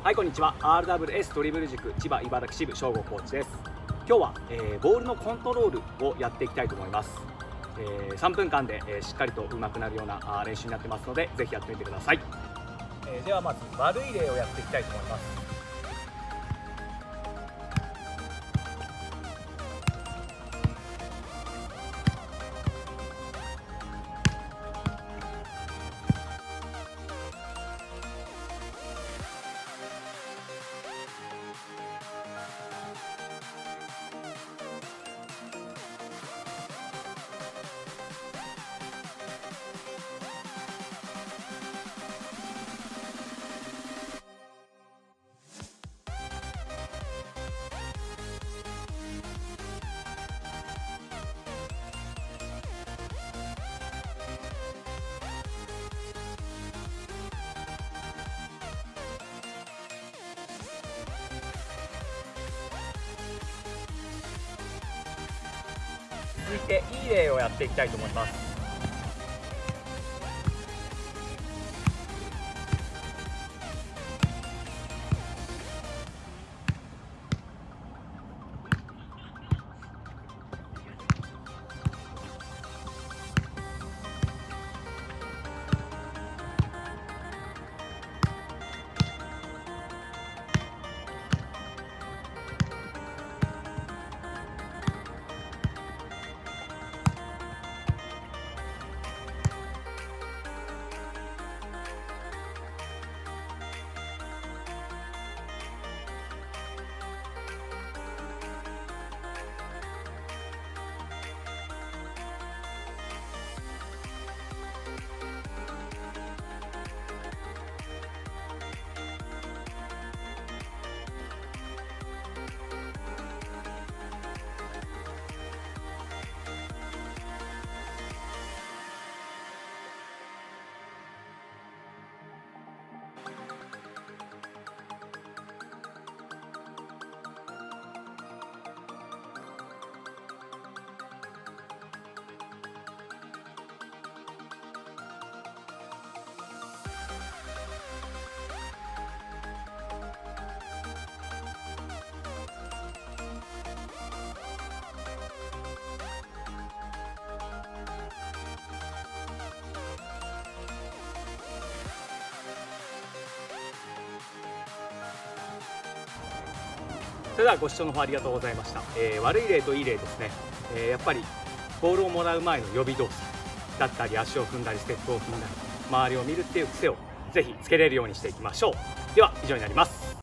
はい、こんにちは。 RWS ドリブル塾千葉茨城支部正吾コーチです。今日は、ボールのコントロールをやっていきたいと思います。3分間で、しっかりと上手くなるような練習になってますので、ぜひやってみてください。ではまず悪い例をやっていきたいと思います。続いていい例をやっていきたいと思います。それではご視聴の方ありがとうございました。悪い例といい例ですね。やっぱりボールをもらう前の予備動作だったり、足を踏んだりステップを踏んだり周りを見るっていう癖をぜひつけれるようにしていきましょう。では以上になります。